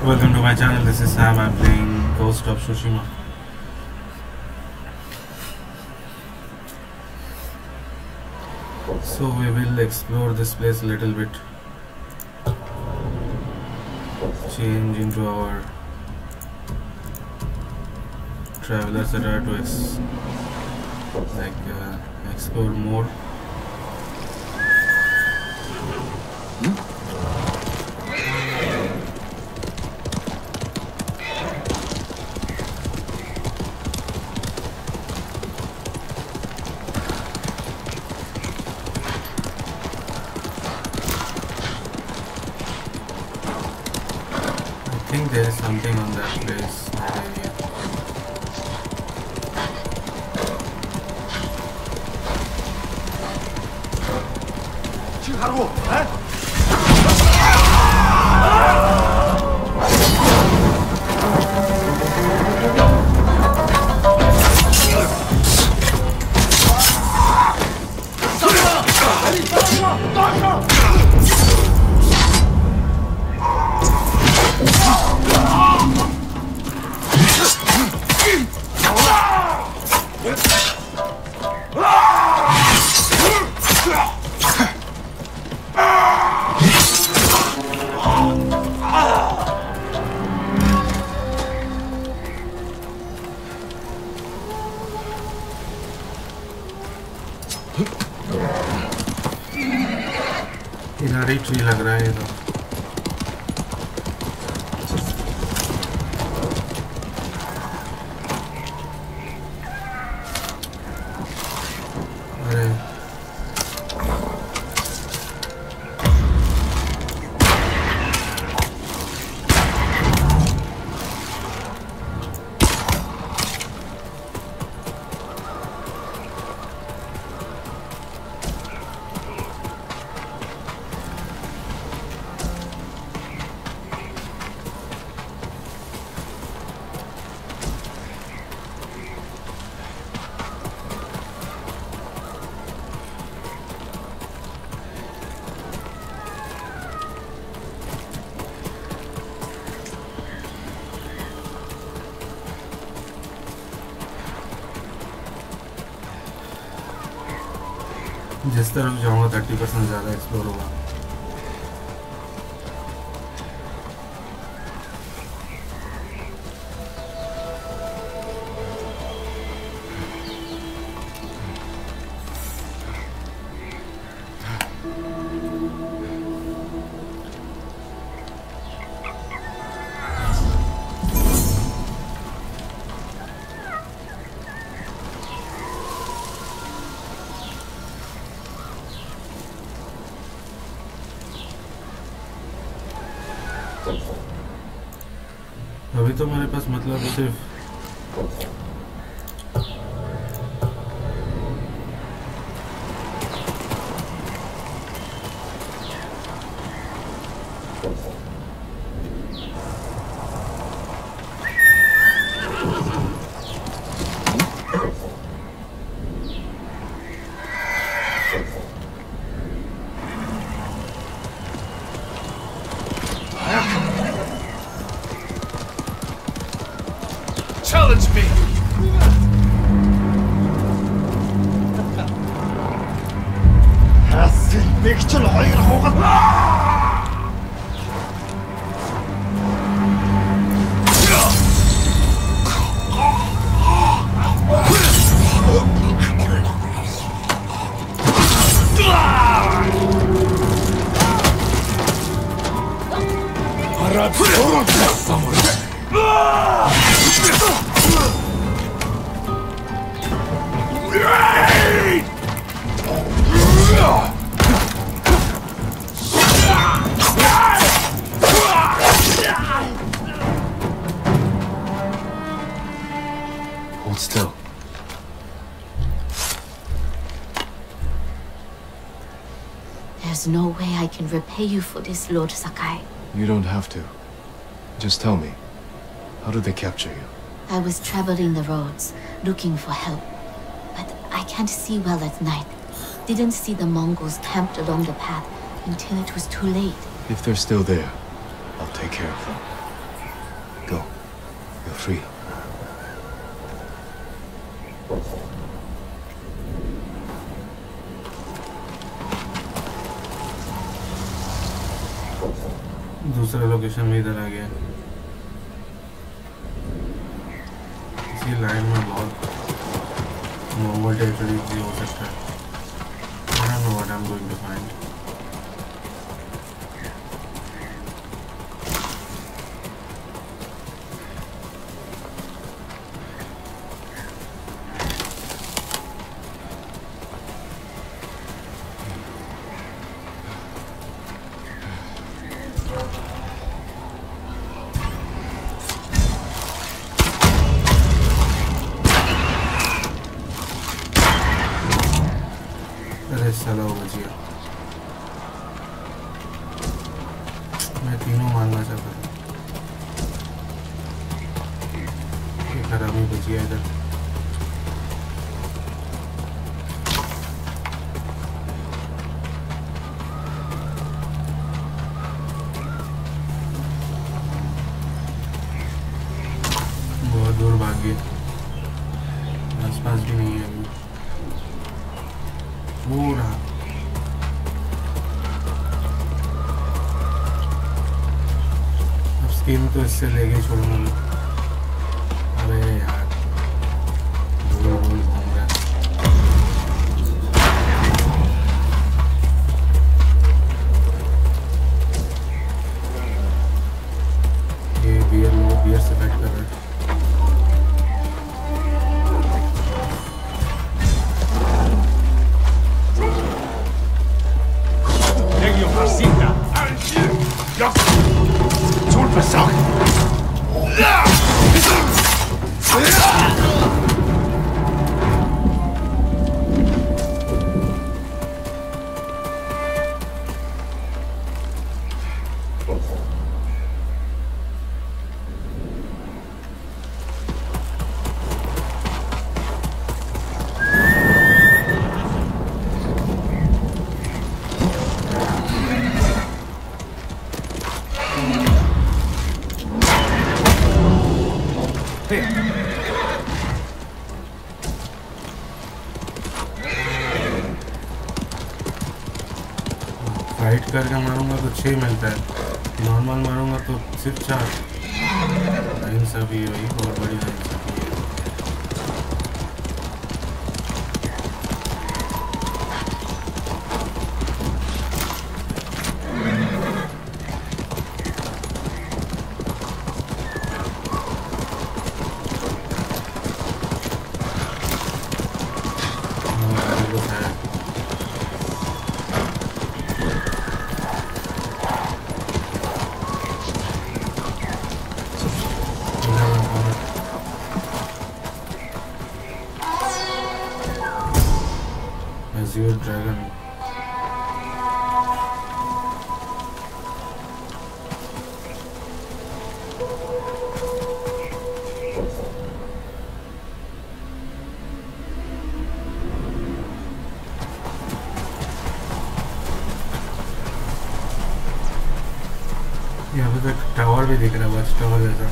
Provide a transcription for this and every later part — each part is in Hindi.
Welcome to my channel. This is Sam. I'm playing Ghost of Tsushima. So we will explore this place a little bit. Change into our travelers that are to explore more. I think there is something on that place, that area. किनारी ट्री लग रहा है ये तो। अरे जिस तरफ जाऊंगा 30% ज़्यादा एक्सप्लोर होगा। अभी तो मेरे पास मतलब सिर्फ Challenge me! Hold still. There's no way I can repay you for this, Lord Sakai. You don't have to. Just tell me, how did they capture you? I was traveling the roads, looking for help. But I can't see well at night. Didn't see the Mongols camped along the path until it was too late. If they're still there, I'll take care of them. You're free. दूसरा लोकेशन में इधर आ गया। इसी लाइन में बहुत नॉर्मल टेरिटरी भी हो सकता है। I don't know what I'm going to find. अरे साला वो बच गया। मैं तीनों मारना चाहता था। एक हरामी बच गया इधर। बहुत दूर भाग गए। आसपास भी नहीं है अभी। वो रहा। अब स्किन तो इससे लेके छोड़ूंगा मैं। अरे यार गोल गोल घूम रहा है। ये बियर से फाइट कर रहा है। फाइट करके मारूंगा तो 6 मिलता है, नॉर्मल मारूंगा तो सिर्फ 4। इंसाफी है भाई, बहुत बड़ी इंसाफी है। Azure Dragon। यहाँ पे तो टावर भी दिख रहा है, बस टावर जैसा।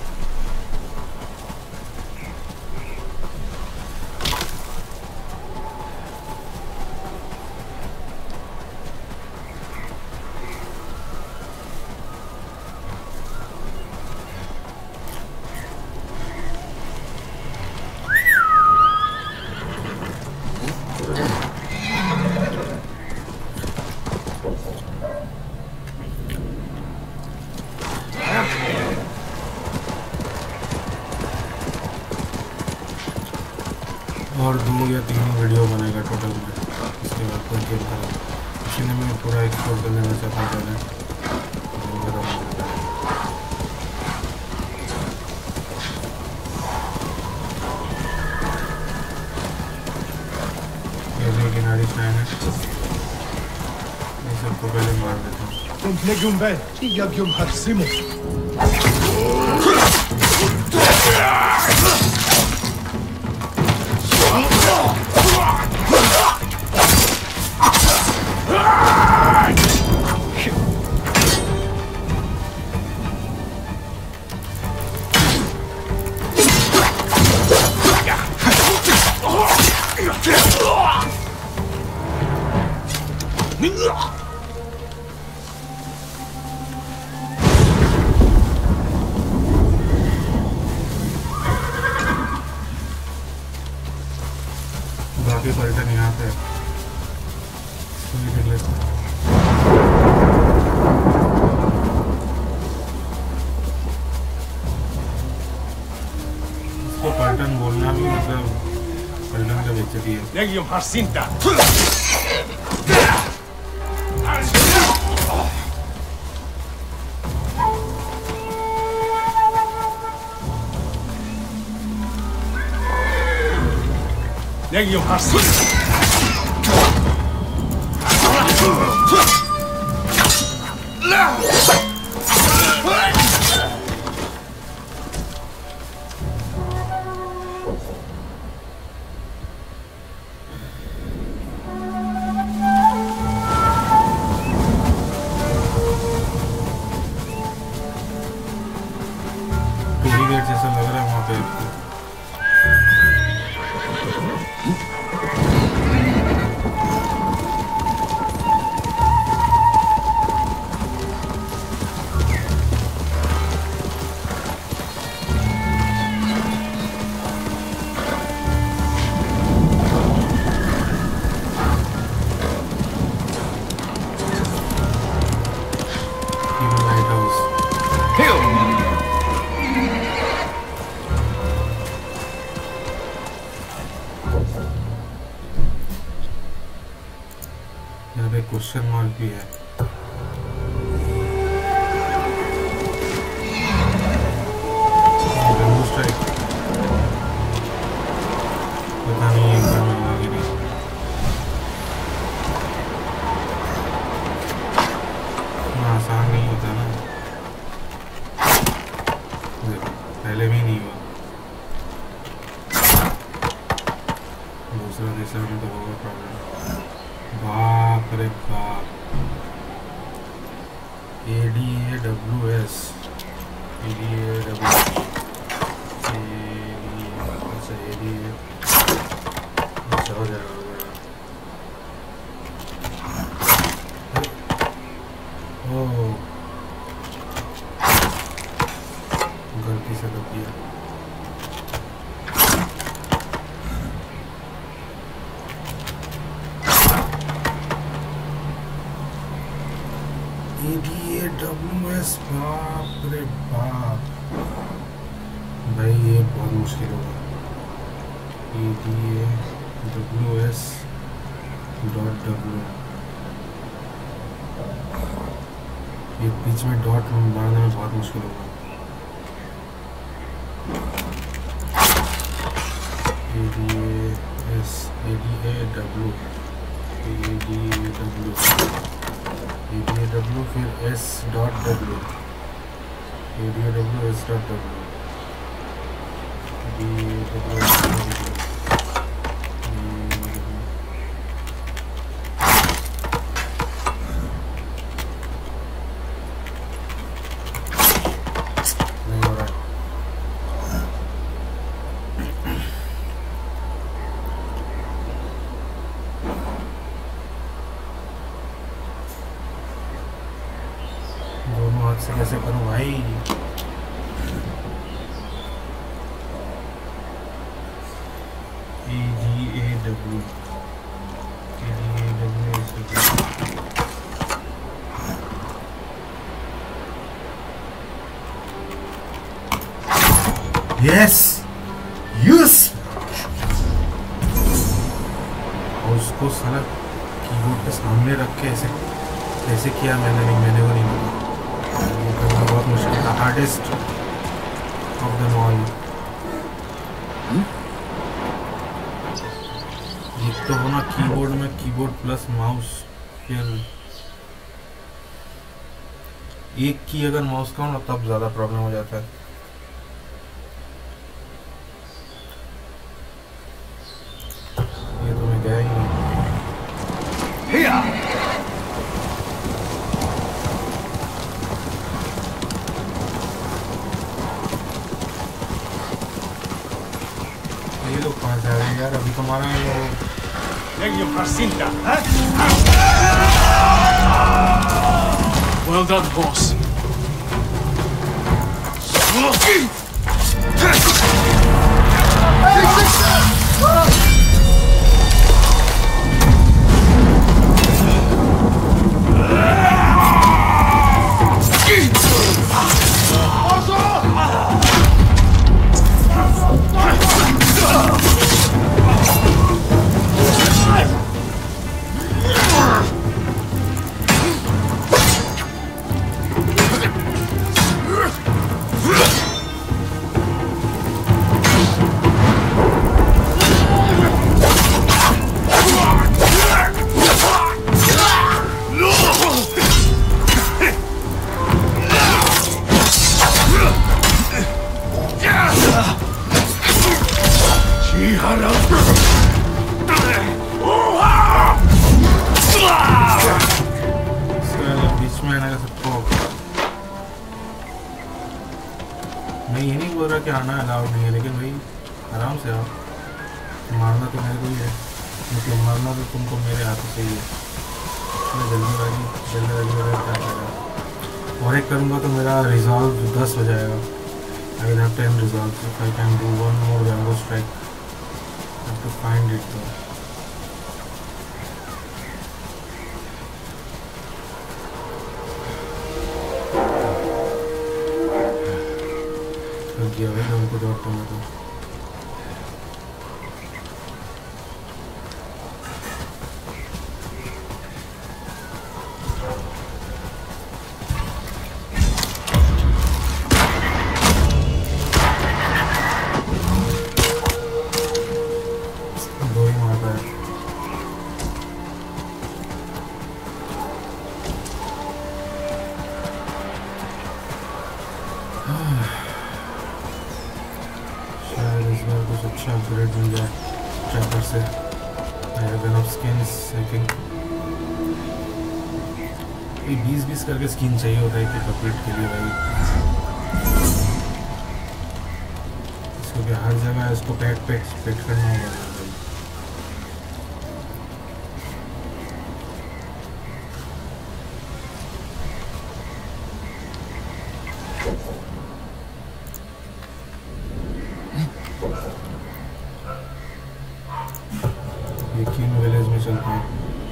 और 2 या 3 वीडियो बनेगा टोटल में, इसके बाद कोई गेम करें। इसलिए मैं पूरा एक्सप्लोर कर लेना चाहता हूँ पहले। ये भी किनारी शायद है, ये सबको पहले मार देता हूँ। बाकी पर्यटन यहाँ पे इसको भी देख लेते हैं। इसको पर्यटन बोलना भी मतलब पर्यटन का बेइज्जती है। Legium Jacinta! Legium Jacinta! टूरी गेट जैसा लग रहा है वहाँ पे। लाइट हाउस यहाँ पे क्वेश्चन मार्क भी है। रेनबो स्ट्राइक पता नहीं एक बार मिलना कि नहीं। इतना आसान नहीं होता ना। देखो पहले भी नहीं हुआ, दूसरा तीसरा में तो होगा प्रॉब्लम। बाप रे बाप। ADAWS अच्छा ADA अच्छा हो जाएगा ओह गलती से कर दिया। ADAWS बाप रे बाप भाई ये बहुत मुश्किल होगा। ADAWS.w ये बीच में डॉट मारने में बहुत मुश्किल होगा। ADAW फिर S.W ADAW S.W नहीं हो रहा। दोनों हाथ से कैसे करूं भाई। ADAW यस यूज और उसको सारा कीबोर्ड के सामने रख के ऐसे कैसे किया मैंने को नहीं पता। ये करना बहुत मुश्किल था। Hardest of the all. एक तो होना कीबोर्ड में कीबोर्ड प्लस माउस, फिर एक की अगर माउस का हो ना तब ज़्यादा प्रॉब्लम हो जाता है। ये तो मैं गया ही नहीं। ये लोग कहाँ जा रहे हैं यार। अभी तो हमारा Legio Jacinta, eh? Well done, boss. बीच में आने का सबको मैं ये नहीं बोल रहा कि आना अलाउड नहीं है, लेकिन भाई आराम से आओ। मारना तो मेरे को ही है, मतलब मारना तो तुमको मेरे हाथों से ही है। मैं जल्दीबाजी वगैरह क्या करेगा, और एक करूँगा तो मेरा रिजॉल्व 10 हो जाएगा। I will have 10 resolve if I can do one more wambo strike. I have to find it though. थक गया भाई हमको दौड़ता हूँ तो। दो ही मारता है। शायद इस बार कुछ अच्छा अपग्रेड मिल जाए चैपर से। I have enough skins, I think। ये 20-20 करके स्किन चाहिए होता है कि अपग्रेड के लिए भाई। इसको भी हर जगह इसको पैट करना होगा भाई। एक ही विलेज में चलता हूँ।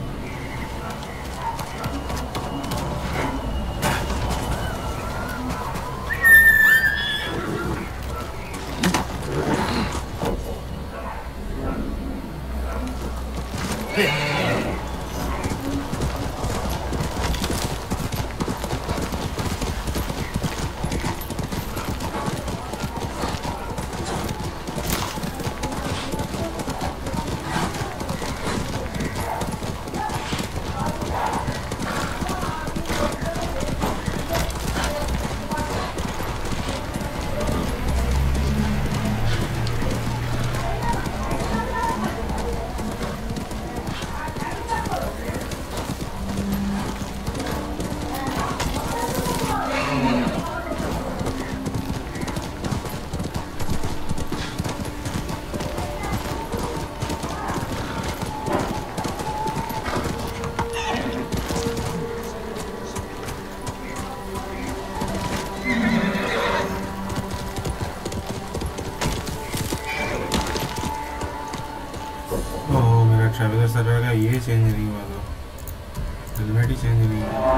ट्रैवलर सर्वर का ये चेंज नहीं हुआ था, हेलमेट ही चेंज नहीं हुआ,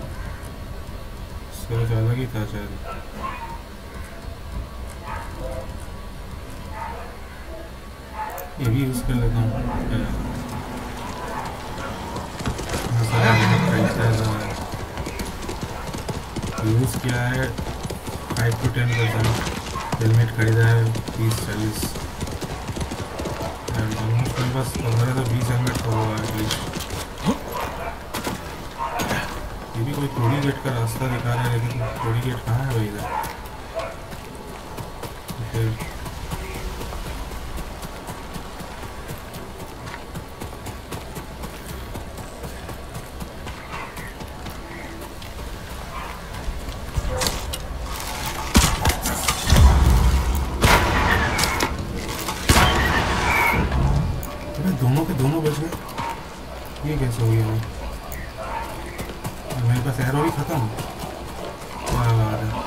इसका कुछ अलग ही था शायद। ये भी यूज़ कर लेता हूँ। यूज़ किया है 5 to 10%, हेलमेट खरीदा है 30-40, मेरे पास 15 से 20 हेलमेट तो होगा एटलीस्ट। ये भी कोई टोरी गेट का रास्ता दिखा रहा है, लेकिन टोरी गेट कहाँ है भाई इधर? दो दोनों के दोनों बच गए। ये कैसे हो गया भाई? मेरे पास एरो ही खत्म। क्या बात है।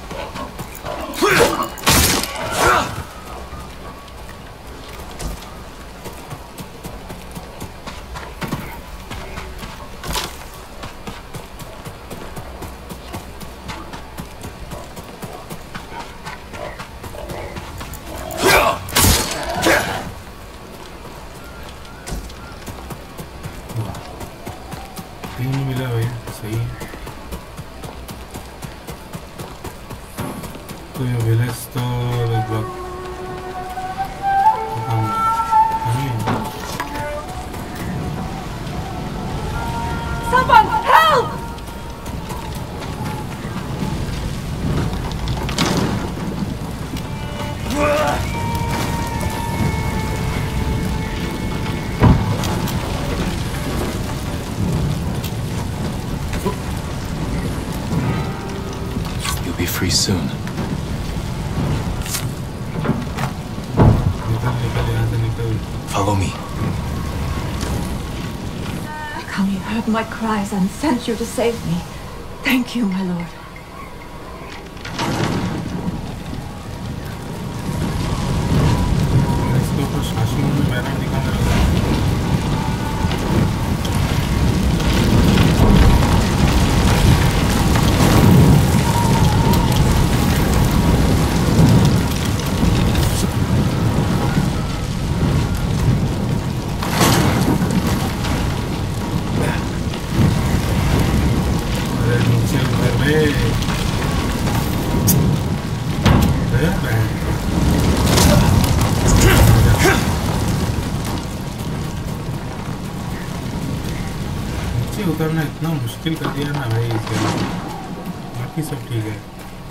तीन मिला भाई, सही है। तो ये विलेज तो लगभग नहीं है। Someone help! You'll be free soon. निकल यहाँ से निकल। Follow me. Kami heard my cries and sent you to save me. Thank you, my lord. इसके ऊपर शाशी में बैनर दिखाने लगा। अरे नीचे उतर बे। अरे बैठ। नीचे उतरना इतना मुश्किल कर दिया ना भाई इसे। बाकी सब ठीक है।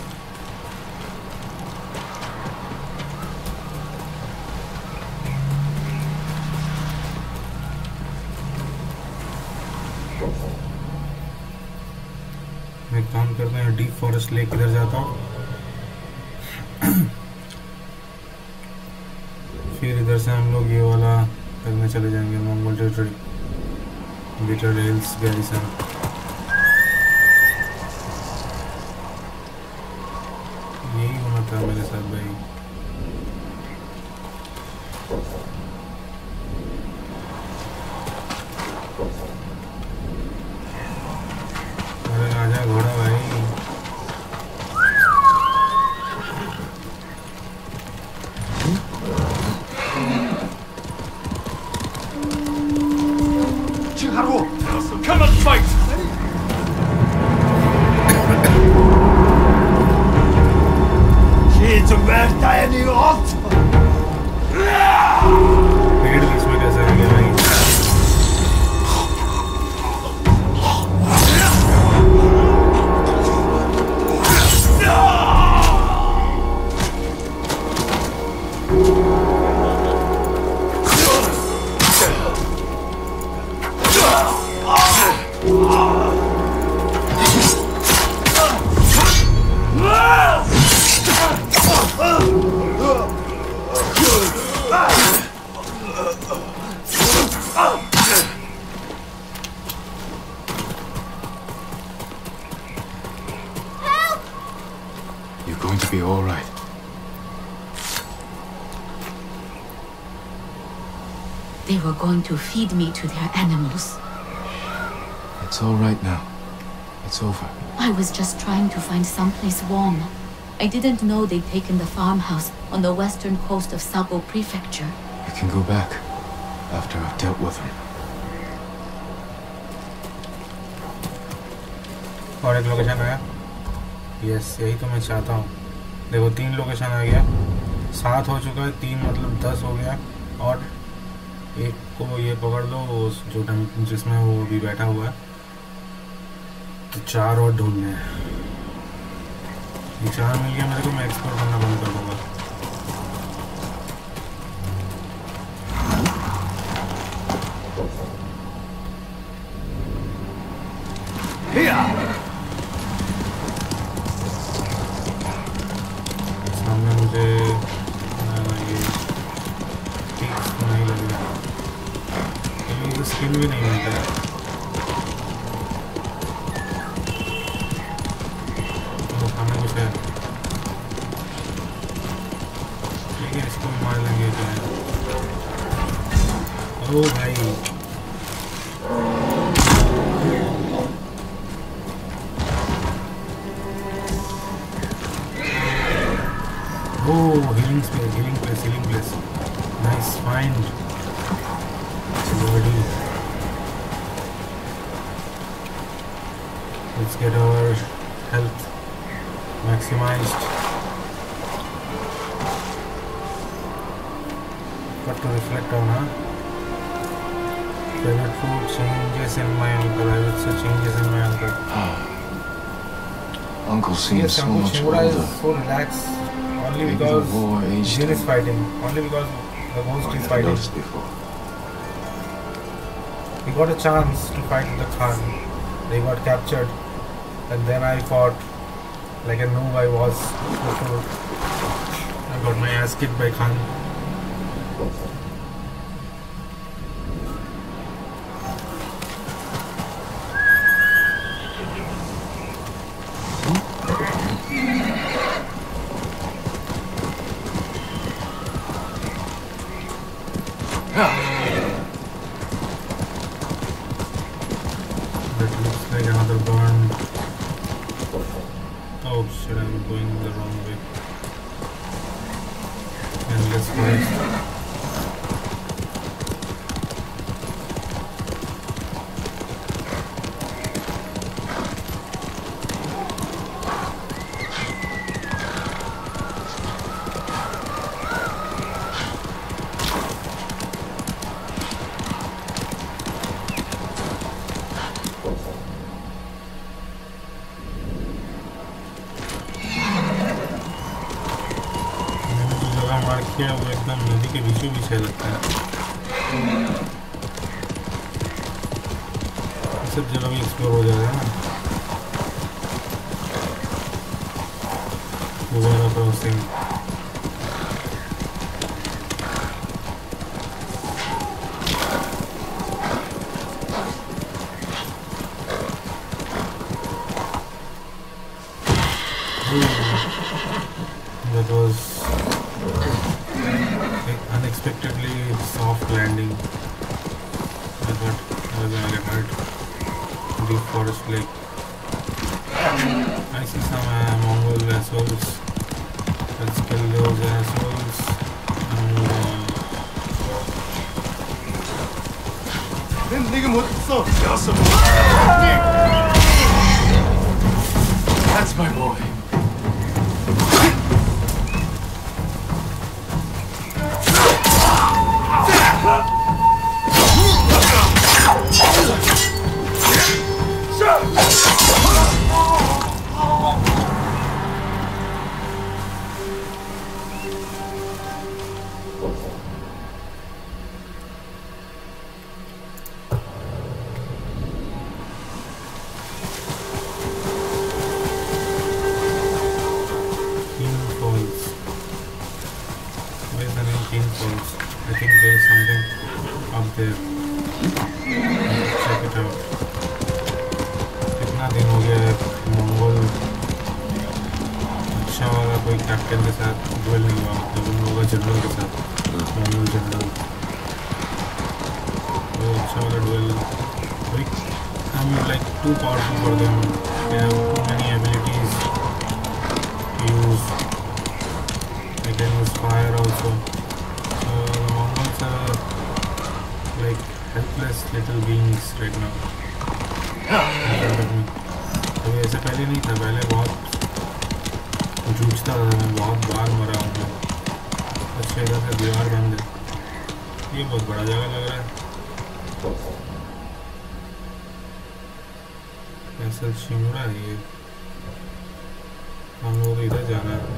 मैं एक काम करता हूँ, डीप फॉरेस्ट लेक इधर जाता हूँ। फिर इधर से हम लोग ये वाला करने चले जाएंगे, Mongol territory, bitter hills garrison. यही होना था मेरे साथ भाई। अरे आजा घोड़ा भाई। Come and fight! पेड़ बीच में कैसे आ गया भाई? You're going to be all right. They were going to feed me to their animals. It's all right now. It's over. I was just trying to find someplace warm. I didn't know they'd taken the farmhouse on the western coast of Sabo Prefecture. You can go back after I've dealt with them. और एक लोकेशन आया। यस, यही तो मैं चाहता हूँ। देखो 3 लोकेशन आ गया, 7 हो चुका है, 3 मतलब 10 हो गया। और एक को ये पकड़ लो, उस जो जिसमें वो भी बैठा हुआ है, तो 4 और ढूंढने हैं। ये 4 मिल गया मेरे को, मैं एक्सप्लोर करना बंद कर दूँगा। सामने मुझे ये ठीक तो नहीं लग रहा। स्किन भी नहीं मिलता है। तो हमें कुछ है, ठीक है, इसको भी मार लेंगे जो है। ओ भाई healing place. Nice find. Ready. Let's get our health maximized. Got to reflect on, huh? Favorite food, changes in my uncle. I would say changes in my uncle. Uncle seems so much Shimura older. is so relaxed. Only Maybe because the war aged Jin is him. fighting. Only because the ghost is I've fighting. noticed before. He got a chance to fight with the Khan. They got captured. And then I fought like a noob I was before. I got my ass kicked by Khan. वो एकदम नदी के बीचों बीच है लगता है। सब जगह भी एक्सप्लोर हो जाएगा ना। दोबारा crossing. That was unexpectedly soft landing. I thought I was gonna get hurt. Deep forest lake. I see some Mongol assholes. Let's kill those assholes and move on. That's my boy. Shimla है, हम लोग इधर जाना है।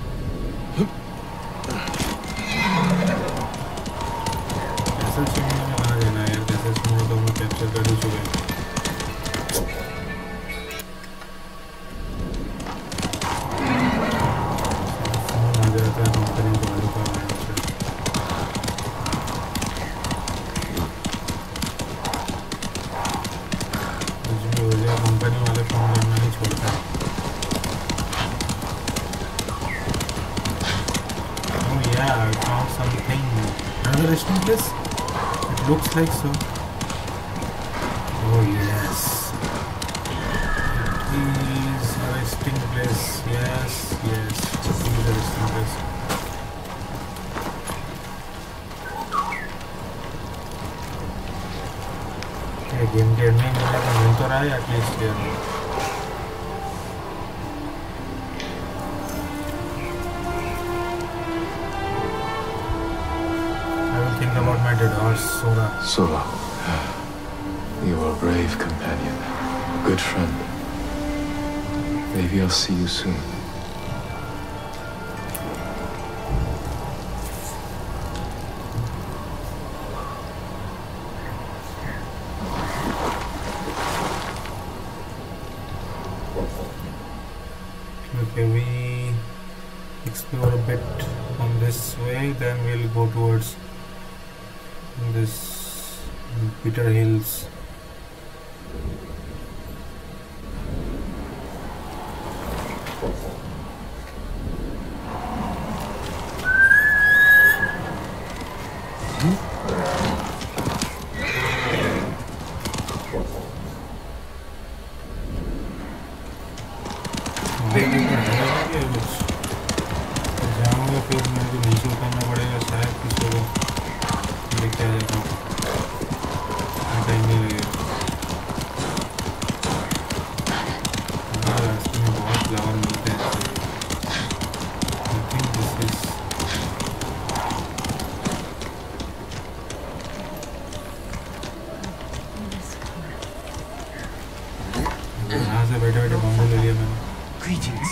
कैसल शिमला में कहाँ जाना है यार? कैसल शिमला तो हम कैप्चर कर ही चुके हैं। आ जाता है हम करें गाड़ी का something. Another resting place? It looks like so. Oh yes. It is a resting place. Yes, yes. It is a resting place. Okay, game के एंड में मुझे मिल तो रहा है एटलीस्ट यार. Think about my dead horse, Sora. Sora, you are a brave companion, a good friend. Maybe I'll see you soon. Okay, we explore a bit on this way, then we'll go towards this Bitter Hills. जाऊंगा फिर मेरे को नीचे उतरना पड़ेगा शायद किसी को लेके आ जाता हूँ. टाइम नहीं लगेगा. रास्ते में बहुत फ्लावर मिलते हैं. आई थिंक दिस इज यहाँ से बैठे बैठे बम्बू ले लिया मैंने. Greetings.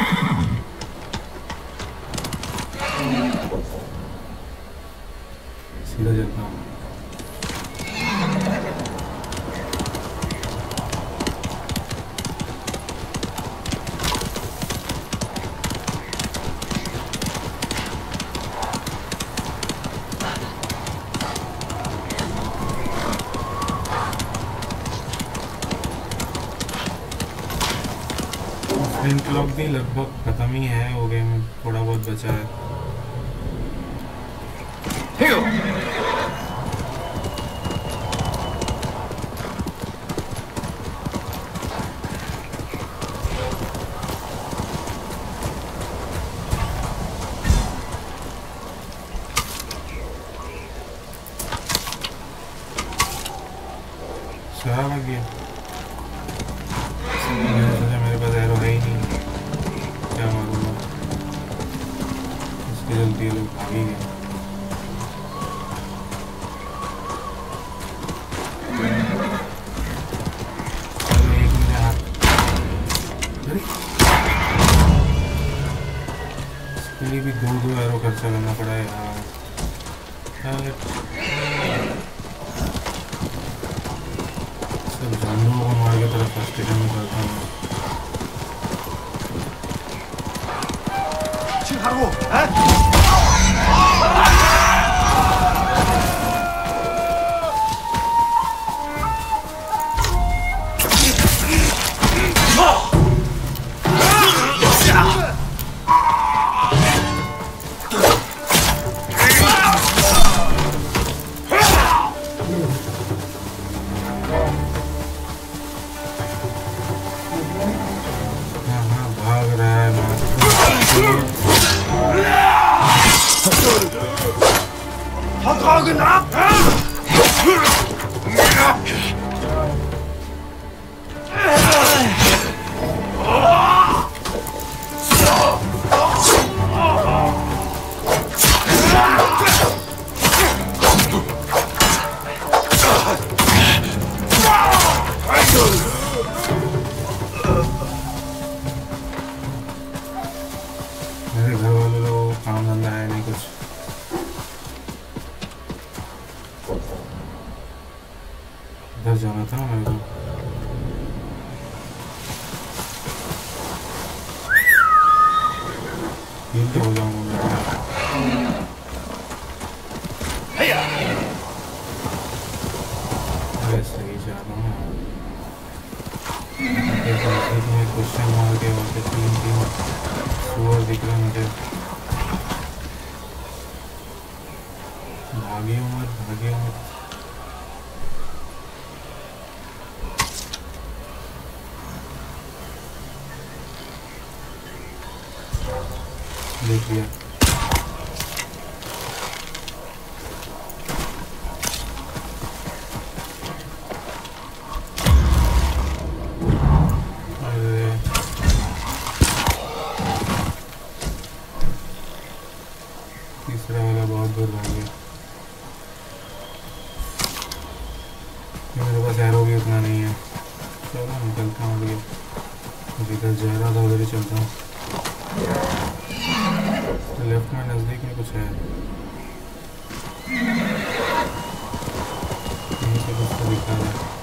सीधा चलता हूँ. फ्लिंट लॉक भी लगभग खत्म ही है. हो गए में थोड़ा बहुत बचा है. सारा लग गया. मैंने सोचा मेरे पास एरो है ही नहीं. क्या मालूम है इसके जल्दी लोग भाग ही गए. एक मेरे हाथ. अरे इसके लिए भी दो एरो खर्चा करना पड़ा है यार. सब जानवरों को मार के तरफ फ्रस्ट्रेशन में करता हूँ. 하고, 에? मेरे घर वाले लोग काम धंधा है नहीं कुछ. इधर जाना था मेरे को. हील तो हो जाऊंगा. अरे सही जा रहा हूँ. क्वेश्चन मार के वहाँ पे 3 सुअर दिख रहे हैं मुझे. भागे मत देख लिया तीसरा वाला बहुत दूर रह गया मेरे पास एरो भी उतना नहीं है चलो निकलता हूँ भैया जिधर जा रहा था उधर ही चलता हूँ तो लेफ्ट में नज़दीक में कुछ है यहीं से कुछ तो दिखा रहा है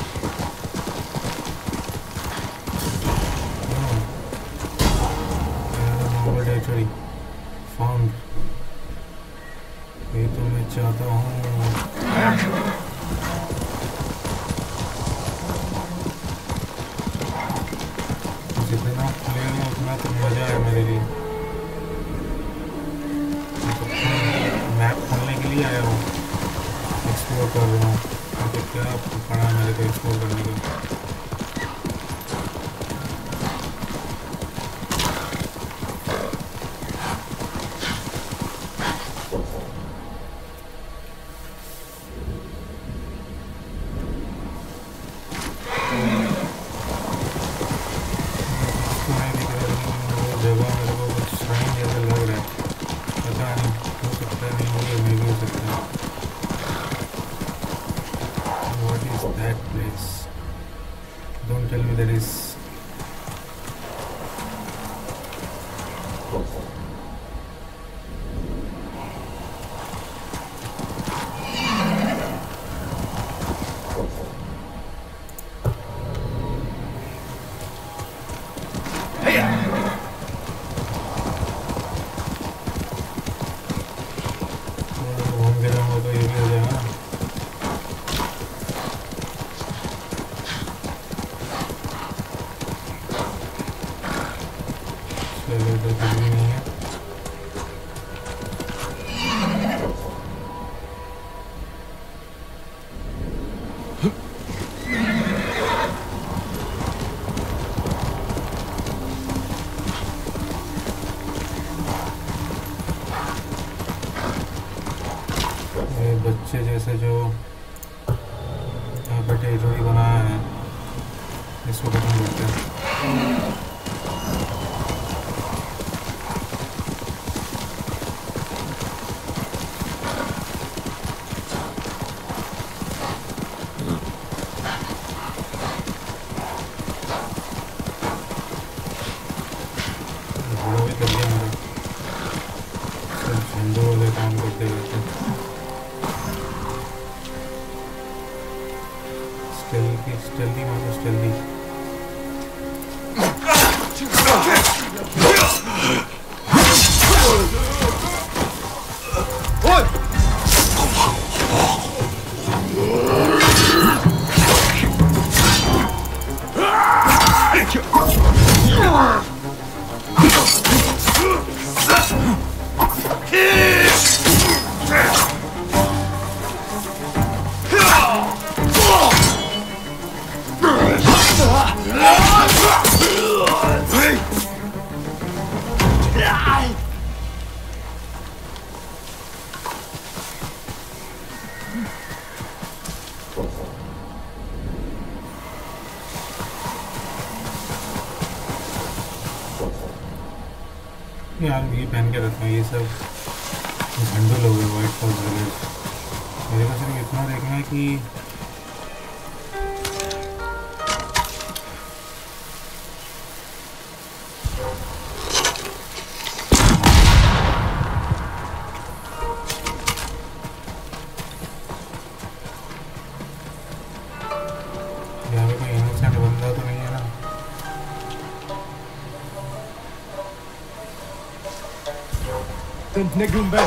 Territory found ये तो मैं चाहता हूँ जितना खुलेगा उतना तो मजा है मेरे लिए मैप खोलने के लिए आया हूँ एक्सप्लोर कर रहा हूँ तो क्या पड़ा मेरे को एक्सप्लोर करने का Don't tell me there is घूम के जाऊंगा तो ये भी हो जाएगा ना चलो तो कुछ भी नहीं है ये बच्चे जैसे जो यहाँ पे टेरिटरी बनाया है इसको खत्म करते हैं घोड़ा भी कर लिया मेरा सिर्फ झंडों वाले काम करते रहते हैं स्टेल्दी मानो स्टेल्दी यार ये पहन के रखना ये सब झंडू लोग हैं वाइट फॉल विलेज मेरे को सिर्फ इतना देखना है कि यहाँ पे कोई इनोसेंट बंदा तो नहीं है ना Sind Negumbe,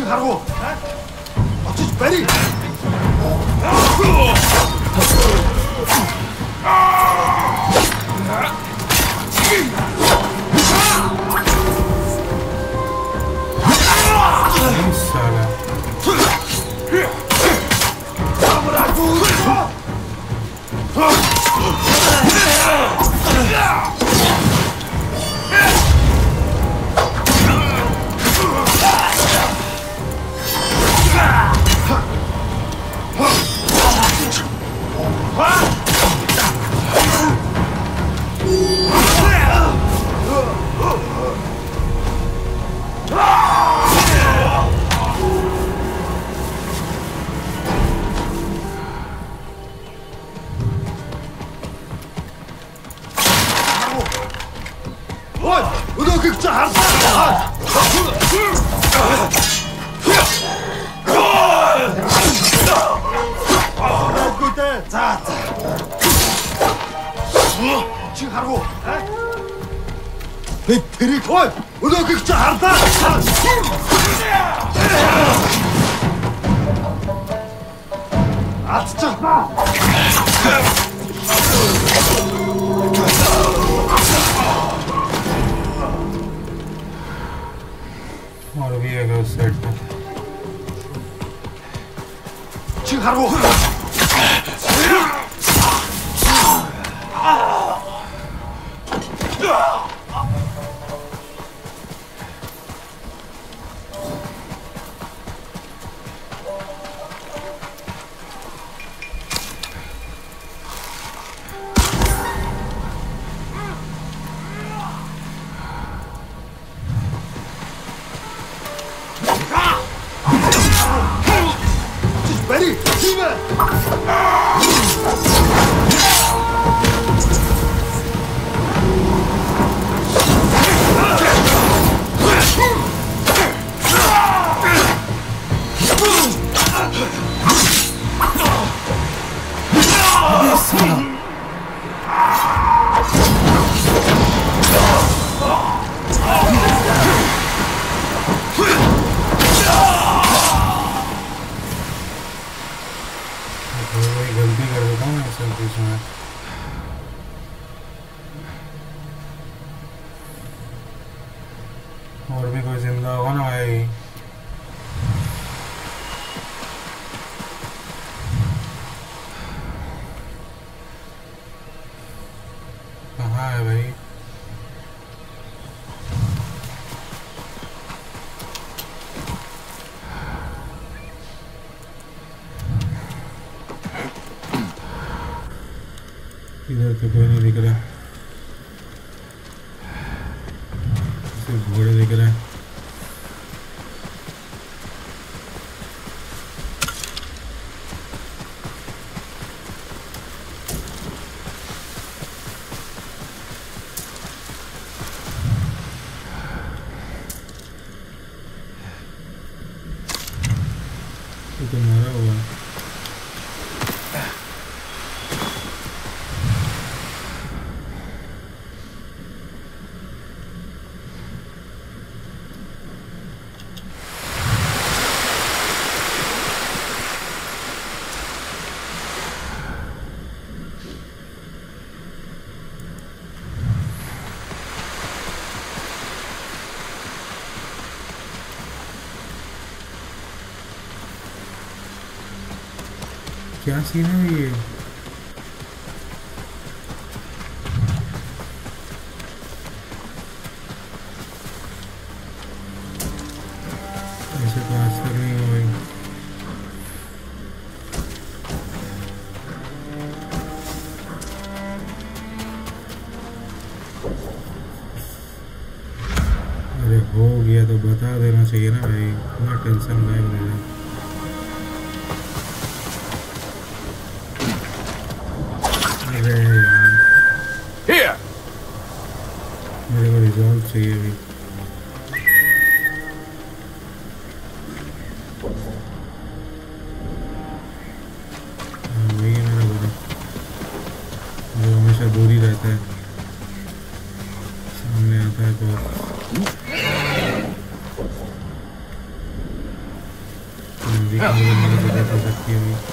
하라고. 어찌 베리. और भी है उस साइड पे और भी कोई जिंदा होगा ना भाई कहाँ है भाई इधर तो कोई नहीं दिख रहा सिर्फ घोड़े दिख रहे हैं तो मारा हुआ है क्या सीन है ये ऐसे तो आज तक नहीं हुआ भाई अरे हो गया तो बता देना चाहिए ना भाई इतना टेंशन नहीं लेना मेरे को रिजॉल्व चाहिए अभी वही है मेरा बुरा जो हमेशा दूर ही रहता है सामने आता है बहुत वीकेंड मेरी जरूरत हो सकती है अभी।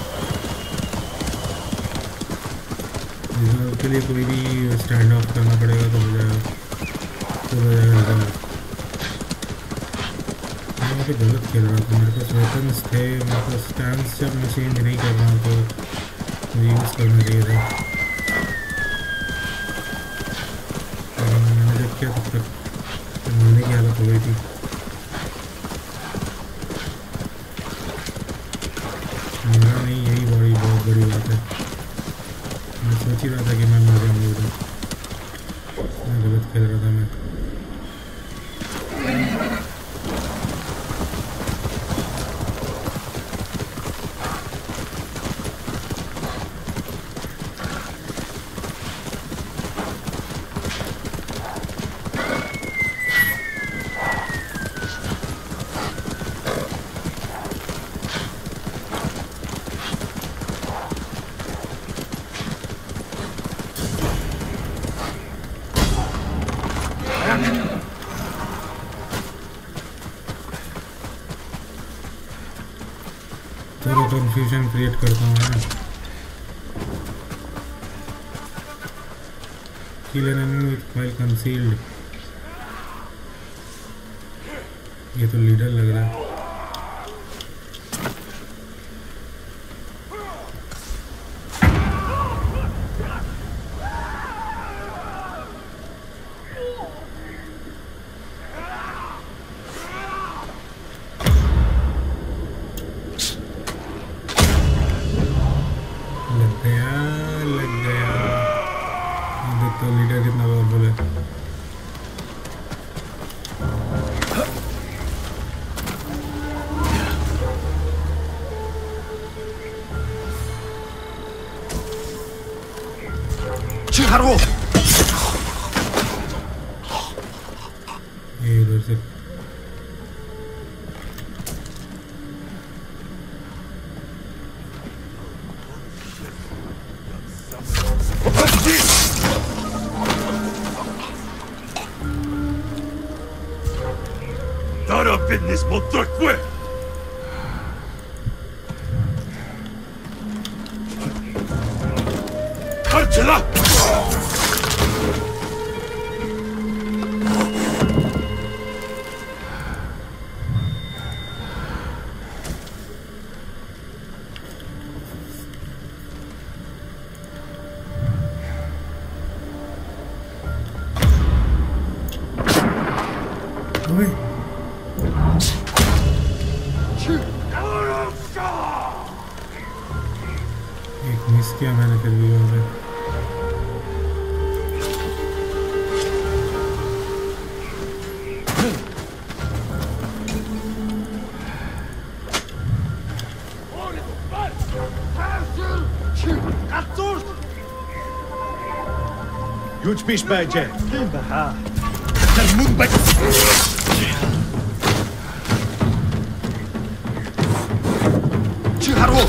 रिजर्व के लिए कोई भी स्टैंड ऑफ करना पड़ेगा तो हो जाएगा, तो हो जाएगा रिजर्व। मैं यहाँ पे गलत खेल रहा था, मेरे पास वेपन्स थे, मेरे पास स्टैंड्स जब मैं चेंज नहीं कर रहा तो मुझे यूज़ करना चाहिए था। मैंने जब किया तब तक मरने की हालत हो गई थी। मेरा नहीं, यही बड़ी बहुत बड़ी बात है। मैं सोच ही रहा था कि मैं मर जाऊँगा उधर, मैं गलत खेल रहा था मैं। थोड़ा कंफ्यूजन क्रिएट करता हूँ ना। Kill an enemy with while concealed, ये तो लीडर लग रहा है। लग गया। देखते हो लीडर कितना पावरफुल है। ये उधर से business, Montreux! Karchela! एक मिस किया मैंने फिर भी वहाँ पे। Już pisz będzie. Aha. Cicho!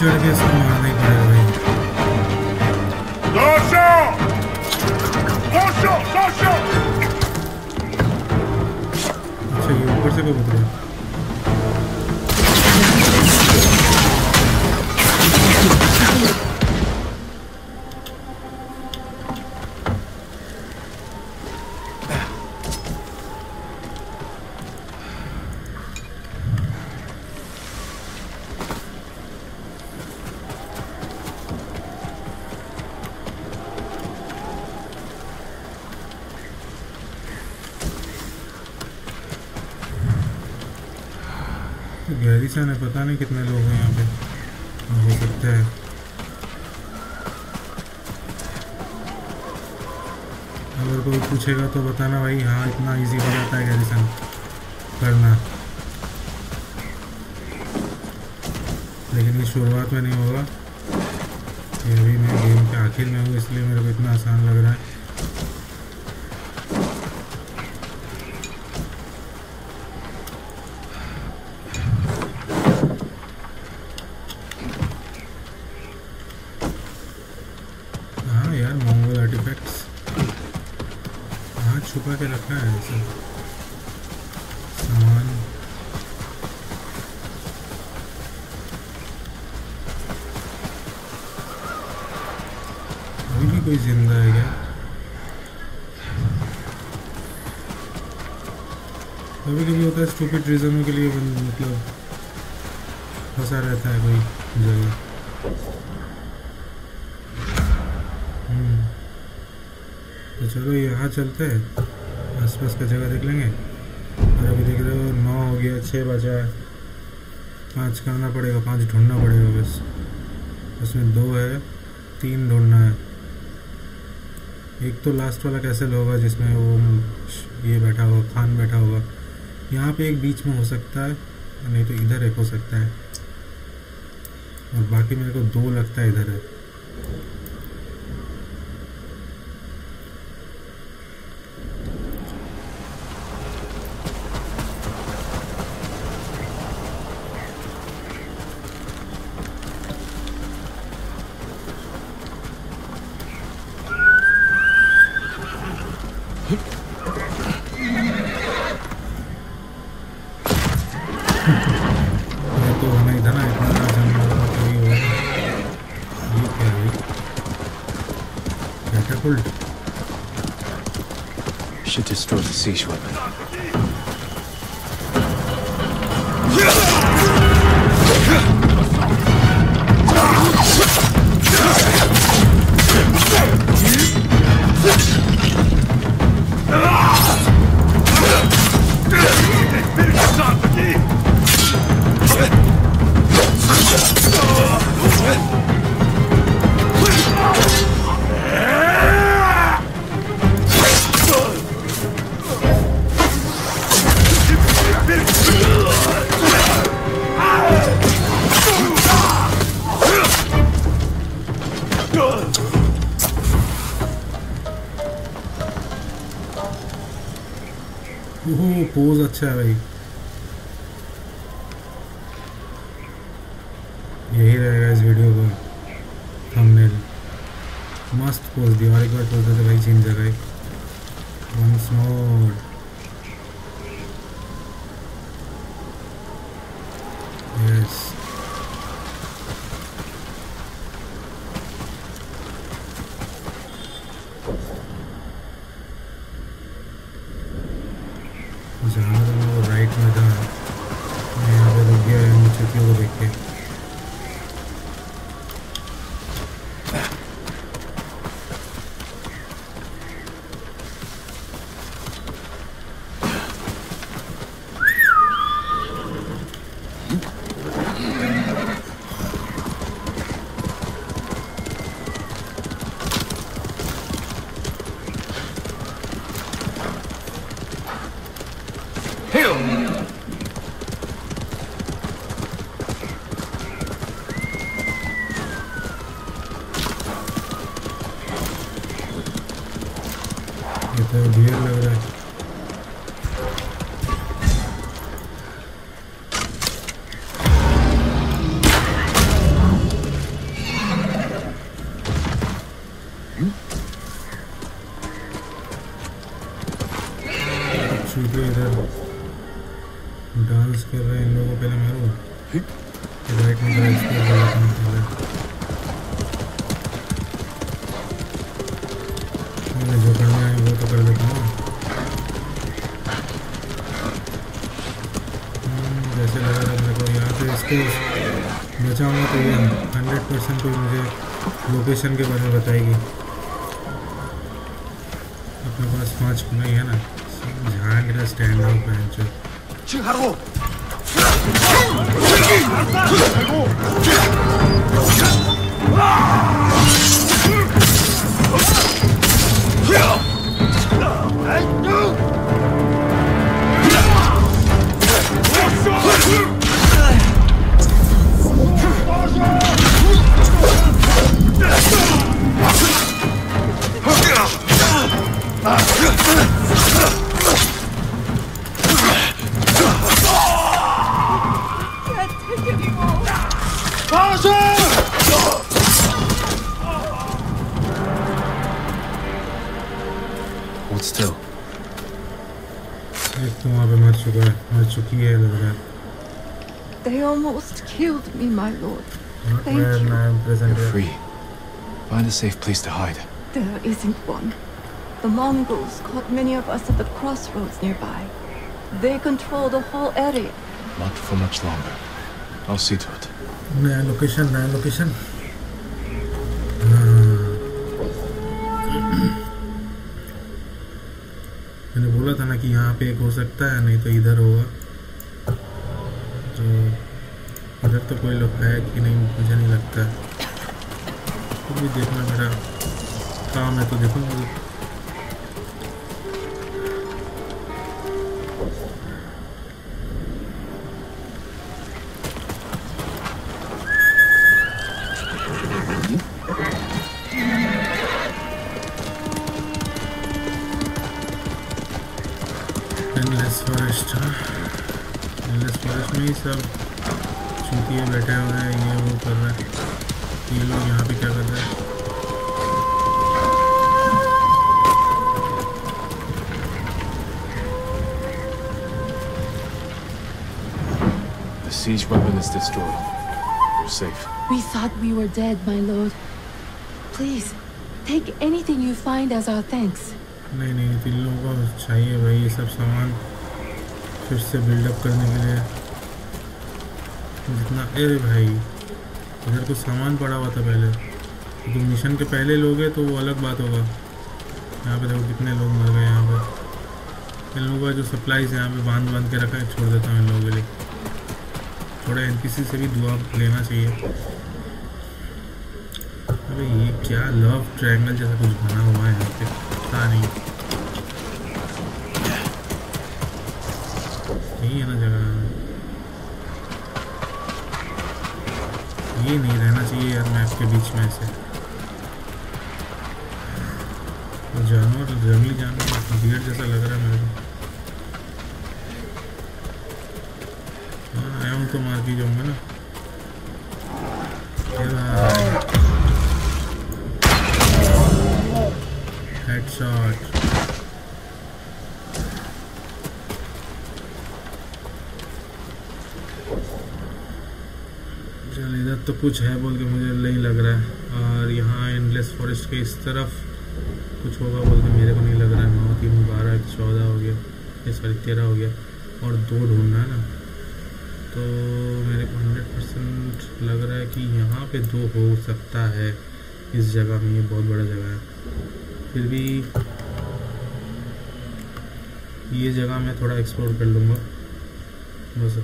चढ़ के इसको मारना ही पड़ेगा भाई। अच्छा ये ऊपर से कब उतरा? गैरिसन है, पता नहीं कितने लोग हैं यहाँ पे, हो सकता है। अगर कोई पूछेगा तो बताना भाई, हाँ इतना इजी हो जाता है गैरिसन करना, लेकिन ये शुरुआत में नहीं होगा। ये अभी मैं गेम के आखिर में हूँ, इसलिए मेरे को इतना आसान लग रहा है। छुपा के रखा है ऐसे सामान। अभी भी कोई जिंदा है क्या? कभी कभी होता है स्टूपिड रीजनों के लिए, मतलब फंसा रहता है कोई जगह। तो चलो यहाँ चलते हैं, आसपास का जगह देख लेंगे। और अभी देख रहे हो 9 हो गया, 6 बजा है, 5 करना पड़ेगा, 5 ढूंढना पड़ेगा बस। उसमें 2 है, 3 ढूंढना है। एक तो लास्ट वाला कैसल होगा जिसमें वो ये बैठा होगा, खान बैठा होगा। यहाँ पे एक बीच में हो सकता है, नहीं तो इधर एक हो सकता है, और बाकी मेरे को 2 लगता है इधर है। Should destroy the siege weapon. Pose अच्छा है भाई, यही रहेगा इस वीडियो का थंबनेल। मस्त पोज दिया, और एक बार पोज देते भाई चेंज जगह। Once more, yes. जहाँ वो राइट में था, मैं यहाँ पे रुक गया इन चुतियों को देख के। तो ढेर लग रहा है। इधर डांस कर रहे हैं इन लोगों को पहले मारूँ, राइट में एक्सप्लोर कर लेता हूँ पहले। मैंने जो करना है वो तो कर देता हूँ। जैसे लग रहा है मेरे को यहाँ पे इसको बचाऊँगा तो ये 100% कोई मुझे लोकेशन के बारे में बताएगी। अपने पास 5 नहीं है ना, झांक रहा stand out bench. Hold still. एक तो वहाँ पे मर चुकी है लग रहा है। They almost killed me, my lord. Not Thank where you. I am present You're here. free. Find a safe place to hide. There isn't one. The Mongols caught many of us at the crossroads nearby. They control the whole area. Not for much longer. I'll see to it. नया लोकेशन। मैंने बोला था ना कि यहाँ पे एक हो सकता है, नहीं तो इधर होगा। तो इधर तो कोई लोग है कि नहीं मुझे नहीं लगता है। तो भी देखना मेरा काम है तो देखूँगा। फॉरेस्ट में ही सब चूतिए बैठे हुए हैं, ये वो कर रहे हैं। ये लोग यहाँ पे क्या कर रहे हैं? The siege weapon is destroyed. You're safe. We thought we were dead, my lord. Please, take anything you find as our thanks. नहीं, इन लोगों को चाहिए भाई ये सब सामान फिर से बिल्डअप करने के लिए जितना। अरे भाई इधर कुछ सामान पड़ा हुआ था पहले, तो मिशन के पहले लोग हैं तो वो अलग बात होगा। यहाँ पे देखो कितने लोग मर गए। यहाँ पर इन लोगों का जो सप्लाईज यहाँ पे बांध के रखा है, छोड़ देता हूँ इन लोगों के लिए। थोड़ा NPC से भी दुआ लेना चाहिए। अरे ये क्या लव ट्रायंगल जैसा कुछ बना हुआ है यहाँ पे, पता नहीं यही है ना जगह। ये नहीं रहना चाहिए यार मैप के बीच में ऐसे। जानवर जंगली जानवर बियर जैसा लग रहा है मेरे को। हाँ आया हूँ तो मार के जाऊँगा ना। हेडशॉट। चल इधर तो कुछ है बोल के मुझे नहीं लग रहा है। और यहाँ एंडलेस फॉरेस्ट के इस तरफ कुछ होगा बोल के मेरे को नहीं लग रहा है। 9 3 12 14 हो गया, ये सॉरी 13 हो गया और 2 ढूंढना है ना। तो मेरे को 100% लग रहा है कि यहाँ पे 2 हो सकता है इस जगह में। ये बहुत बड़ा जगह है। फिर भी ये जगह मैं थोड़ा एक्सप्लोर कर लूँगा बस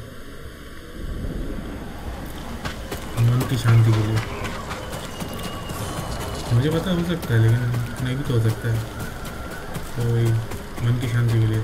मन की शांति के लिए। मुझे पता हो सकता है लेकिन नहीं भी तो हो सकता है, तो वही मन की शांति के लिए।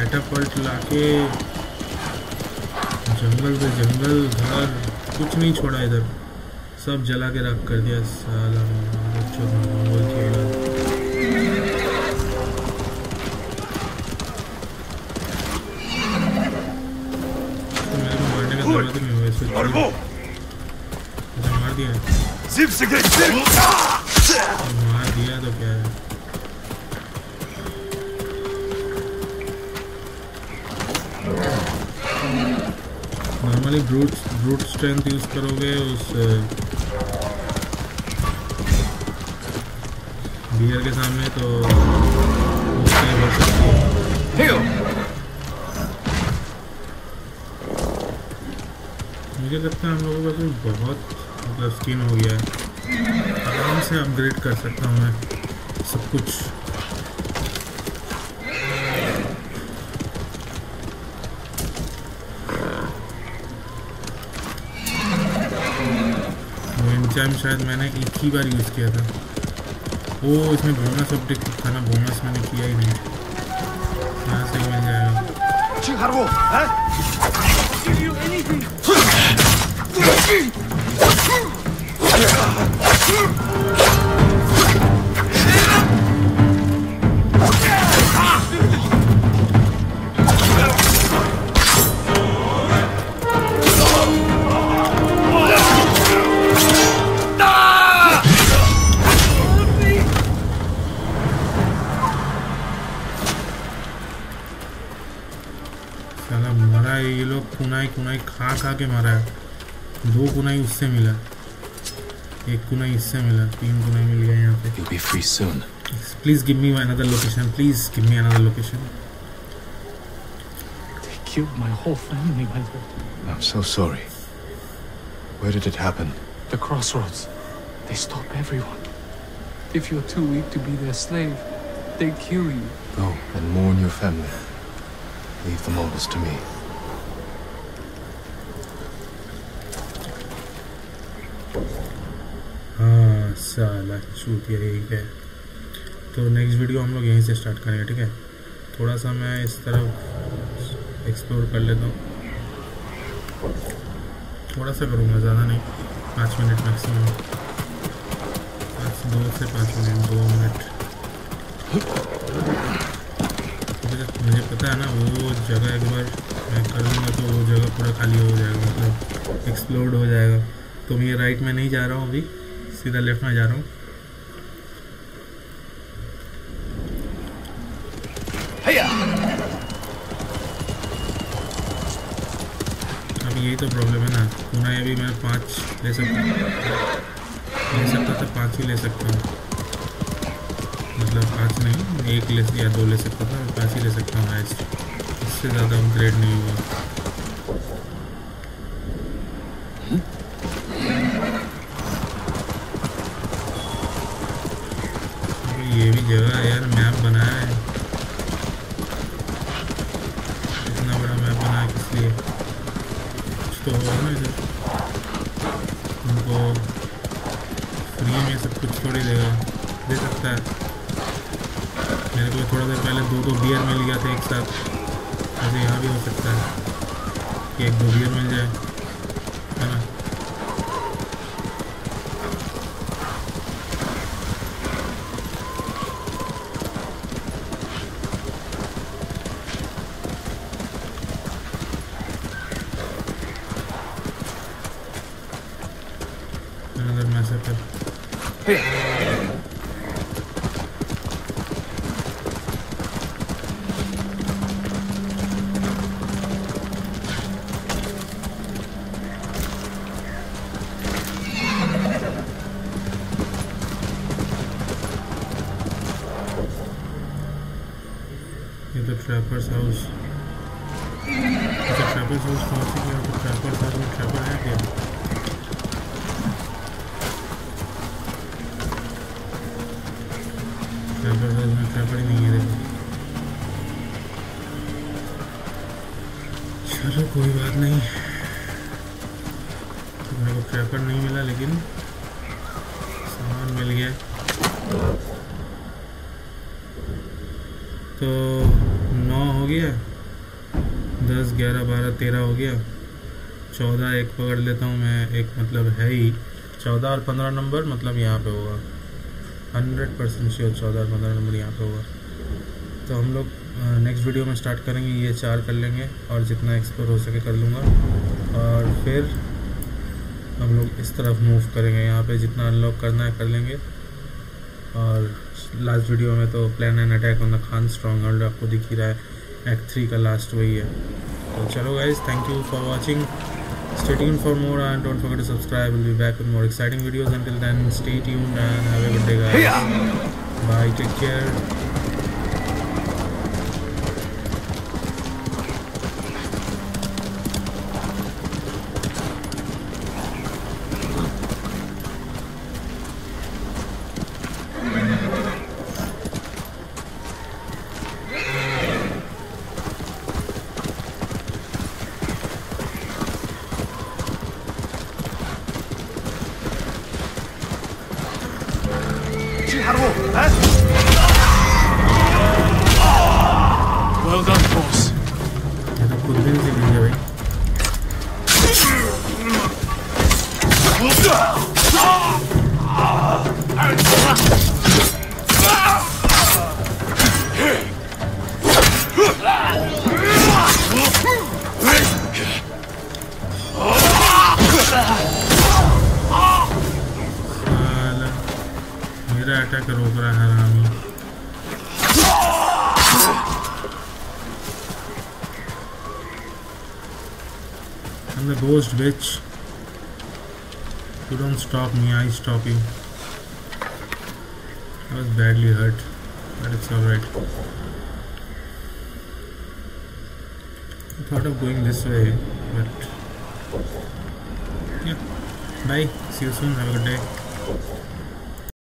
कैटापल्ट लाके जंगल पे जंगल घर कुछ नहीं छोड़ा इधर, सब जला के रख कर दिया साला मंगोल की औलाद। तो मेरे को मारने का जरूरत नहीं होगा इसको, मार दिया मार दिया तो क्या है। नॉर्मली ब्रूट स्ट्रेंथ यूज करोगे उस बियर के सामने तो उससे बढ़ सकती है। मुझे लगता है हम लोगों का तो बहुत मतलब स्किन हो गया है, आराम से अपग्रेड कर सकता हूँ मैं सब कुछ। शायद मैंने एक ही बार यूज़ किया था। वो इसमें बोनस अपडेट था ना, बोनस मैंने किया ही नहीं। यहाँ से मिल जाएगा। ये लोग कुनाई खा के मारा है। 2 कुनाई उससे मिला, 1 कुनाई इससे मिला, 3 कुनाई मिल गया यहाँ पे। You'll be free soon. Please give me another location. Please give me another location. They killed my whole family, my lord. I'm so sorry. Where did it happen? The crossroads. They stop everyone. If you're too weak to be their slave, they kill you. Go and mourn your family. Leave the Mongols to me. हाँ साला चूतिया यही है। तो नेक्स्ट वीडियो हम लोग यहीं से स्टार्ट करेंगे, ठीक है। थोड़ा सा मैं इस तरफ एक्सप्लोर कर लेता हूँ, थोड़ा सा करूँगा, ज़्यादा नहीं, 5 मिनट मैक्सिमम, 2 से 5 मिनट, 2 मिनट। मुझे पता है ना वो जगह एक बार मैं कर लूँगा तो वो जगह पूरा खाली हो जाएगा, मतलब एक्सप्लोर्ड हो जाएगा। तो मैं राइट में नहीं जा रहा हूँ अभी, सीधा लेफ्ट में जा रहा हूँ। अभी यही तो प्रॉब्लम है ना, पुनः अभी मैं 5 ले सकता था, 5 ही ले सकता हूँ, मतलब 5 नहीं, 1 या 2 ले सकता था, 5 ही ले सकता हूँ हाइस्ट, इससे ज़्यादा अपग्रेड नहीं हुआ। ये भी जगह यार मैप बनाया है, इतना बड़ा मैप बनाया किस लिए? कुछ तो होगा ना इधर, उनको फ्री में सब कुछ थोड़ी देगा, दे सकता है। मेरे को थोड़ा देर पहले 2 बियर मिल गया था एक साथ, ऐसे यहाँ भी हो सकता है कि 1-2 बियर मिल जाए, है ना। ट्रैपर्स हाउस, अच्छा ट्रैपर्स हाउस कहाँ से गया? तो ट्रैपर्स हाउस में ट्रैपर है क्या? ट्रैपर्स हाउस में ट्रैपर ही नहीं है, देखो। चलो कोई बात नहीं, मेरे को ट्रैपर नहीं मिला लेकिन सामान मिल गया। तो 9 हो गया, 10, 11, 12, 13 हो गया। 14 एक पकड़ लेता हूँ मैं, एक मतलब है ही 14 और 15 नंबर मतलब यहाँ पे होगा 100% श्योर। 14 और 15 नंबर यहाँ पे होगा। तो हम लोग नेक्स्ट वीडियो में स्टार्ट करेंगे, ये 4 कर लेंगे और जितना एक्सप्लोर हो सके कर लूँगा। और फिर हम लोग इस तरफ मूव करेंगे, यहाँ पे जितना अनलॉक करना है कर लेंगे। और लास्ट वीडियो में तो plan and attack on the Khan stronghold आपको दिख ही रहा है, एक्ट 3 का लास्ट वही है। तो चलो guys, thank you for watching, stay tuned for more and don't forget to subscribe. We'll be back with more exciting videos. Until then, stay tuned and have a good day guys. Bye, take care. Well done, boss. ये तो खुद भी नहीं सीख लिया भाई। मेरा अटैक रोक रहा है हरामी। I'm the ghost bitch. You don't stop me, I stop you. I was badly hurt, but it's alright. I thought of going this way, but yeah. Bye. See you soon. Have a good day.